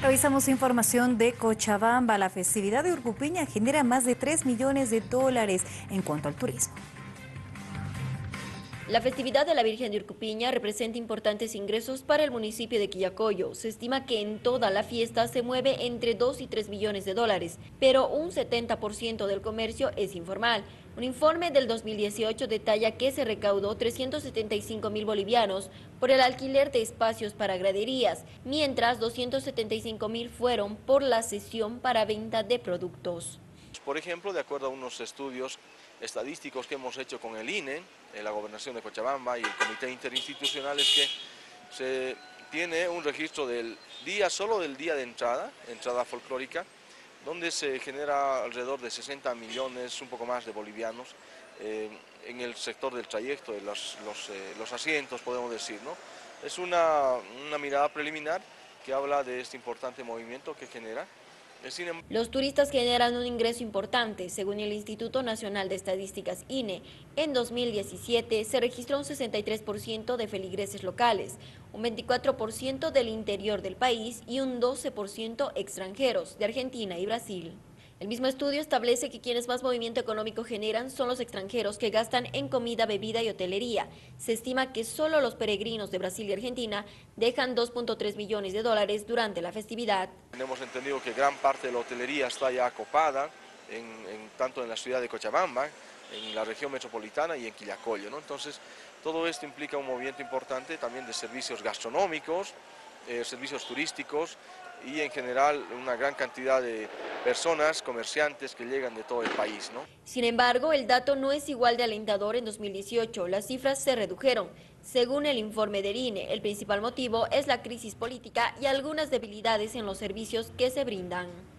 Revisamos información de Cochabamba. La festividad de Urcupiña genera más de 3 millones de dólares en cuanto al turismo. La festividad de la Virgen de Urcupiña representa importantes ingresos para el municipio de Quillacollo. Se estima que en toda la fiesta se mueve entre 2 y 3 millones de dólares, pero un 70% del comercio es informal. Un informe del 2018 detalla que se recaudó 375.000 bolivianos por el alquiler de espacios para graderías, mientras 275.000 fueron por la cesión para venta de productos. Por ejemplo, de acuerdo a unos estudios estadísticos que hemos hecho con el INE, la Gobernación de Cochabamba y el Comité Interinstitucional, es que se tiene un registro del día, solo del día de entrada folclórica, donde se genera alrededor de 60 millones, un poco más de bolivianos, en el sector del trayecto, de los asientos, podemos decir, ¿no? Es una mirada preliminar que habla de este importante movimiento que genera. Los turistas generan un ingreso importante, según el Instituto Nacional de Estadísticas INE. En 2017 se registró un 63% de feligreses locales, un 24% del interior del país y un 12% extranjeros de Argentina y Brasil. El mismo estudio establece que quienes más movimiento económico generan son los extranjeros que gastan en comida, bebida y hotelería. Se estima que solo los peregrinos de Brasil y Argentina dejan 2.3 millones de dólares durante la festividad. Hemos entendido que gran parte de la hotelería está ya acopada, tanto en la ciudad de Cochabamba, en la región metropolitana y en Quillacollo, ¿no? Entonces, todo esto implica un movimiento importante también de servicios gastronómicos, servicios turísticos y en general una gran cantidad de personas, comerciantes que llegan de todo el país, ¿no? Sin embargo, el dato no es igual de alentador en 2018. Las cifras se redujeron. Según el informe del INE, el principal motivo es la crisis política y algunas debilidades en los servicios que se brindan.